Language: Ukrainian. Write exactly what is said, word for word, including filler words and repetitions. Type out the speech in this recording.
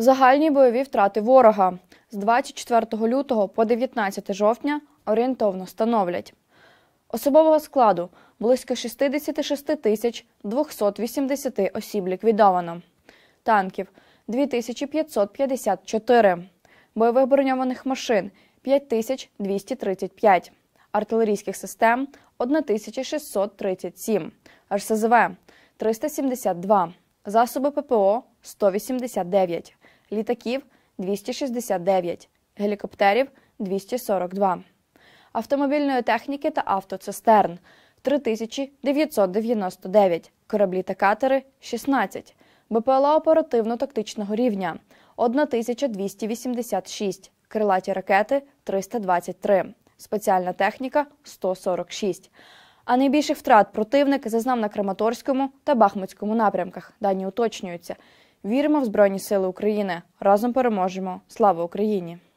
Загальні бойові втрати ворога з двадцять четвертого лютого по дев'ятнадцяте жовтня орієнтовно становлять: особового складу – близько шістдесят шість тисяч двісті вісімдесят осіб ліквідовано, танків – дві тисячі п'ятсот п'ятдесят чотири, бойових броньованих машин – п'ять тисяч двісті тридцять п'ять, артилерійських систем – тисяча шістсот тридцять сім, ер ес зе ве – триста сімдесят два, засоби пе пе о – сто вісімдесят дев'ять, літаків – двісті шістдесят дев'ять, гелікоптерів – двісті сорок два, автомобільної техніки та автоцистерн – три тисячі дев'ятсот дев'яносто дев'ять, кораблі та катери – шістнадцять, бе пе ел а оперативно-тактичного рівня – тисяча двісті вісімдесят шість, крилаті ракети – триста двадцять три, спеціальна техніка – сто сорок шість. А найбільших втрат противник зазнав на Краматорському та Бахмутському напрямках. Дані уточнюються. Віримо в Збройні Сили України. Разом переможемо. Слава Україні!